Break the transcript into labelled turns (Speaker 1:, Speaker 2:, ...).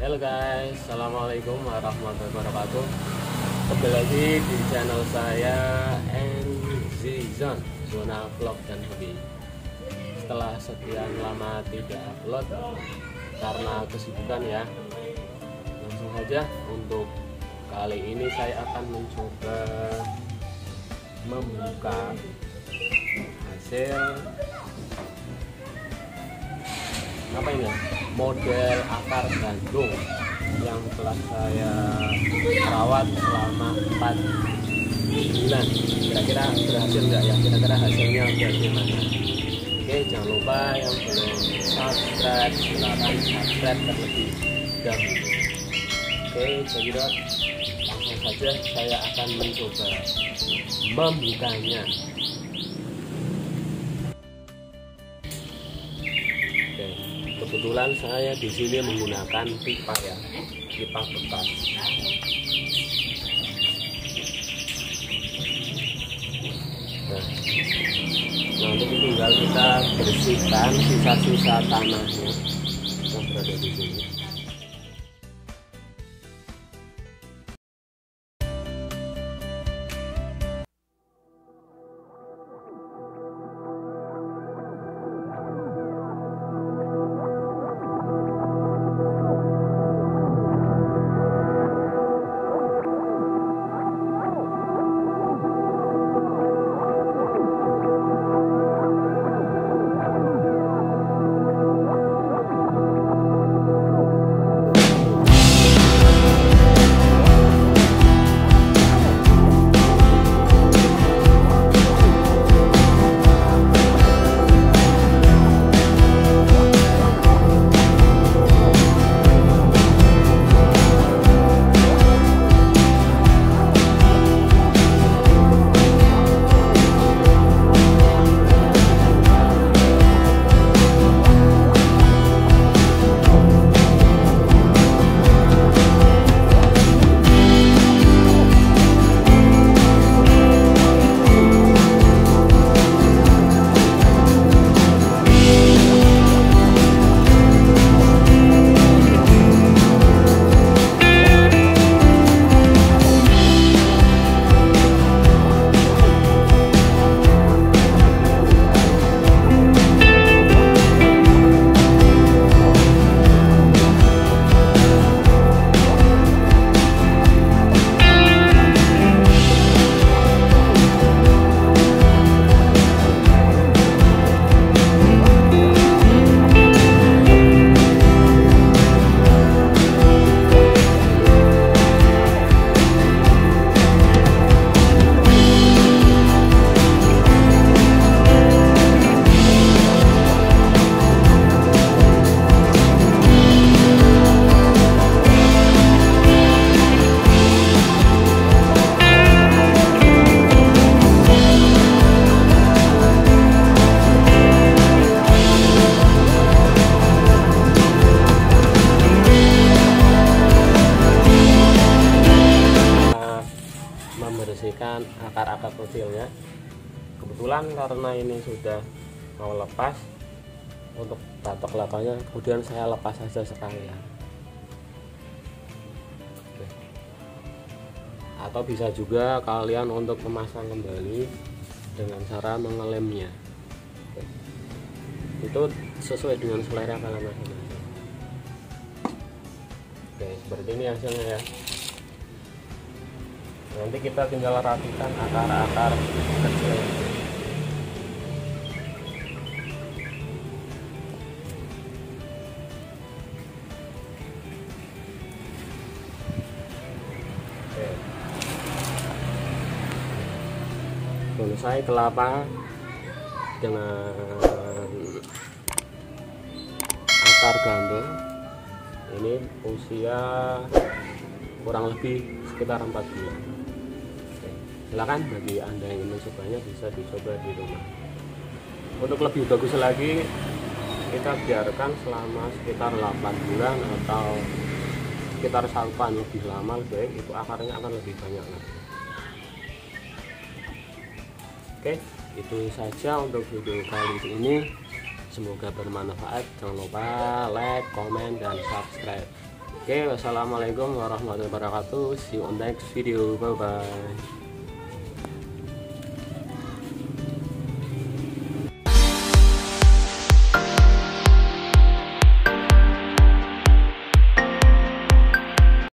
Speaker 1: Halo guys, assalamualaikum warahmatullahi wabarakatuh. Kembali lagi di channel saya NZ Zone, Zona Vlog dan Hobi. Setelah sekian lama tidak upload karena kesibukan ya, langsung saja untuk kali ini saya akan mencoba membuka hasil model akar gandum yang telah saya rawat selama 4 bulan. Kira-kira berhasil nggak ya? Kira-kira hasilnya bagaimana? Oke, jangan lupa yang belum subscribe, silahkan subscribe terlebih dahulu. Oke, jadi langsung saja saya akan mencoba membukanya. Kebetulan saya di sini menggunakan pipa ya, pipa bekas. Nah, nanti tinggal kita bersihkan sisa-sisa tanahnya yang berada di sini. Membersihkan akar-akar kecilnya. Kebetulan karena ini sudah mau lepas, untuk batok kelapanya kemudian saya lepas saja sekalian. Oke. Atau bisa juga kalian untuk memasang kembali dengan cara mengelemnya. Oke. Itu sesuai dengan selera kalian masing-masing. Oke, seperti ini hasilnya ya. Nanti kita tinggal rapikan akar-akar kecil. Oke. Bonsai kelapa dengan akar gandum ini usia kurang lebih sekitar 4 bulan. Silakan bagi Anda yang ingin mencobanya bisa dicoba di rumah. Untuk lebih bagus lagi, kita biarkan selama sekitar 8 bulan atau sekitar 1 tahun lebih lama, lebih baik itu akarnya akan lebih banyak lagi. Oke, itu saja untuk video kali ini. Semoga bermanfaat. Jangan lupa like, komen, dan subscribe. Oke, wassalamualaikum warahmatullahi wabarakatuh. See you on next video. Bye bye.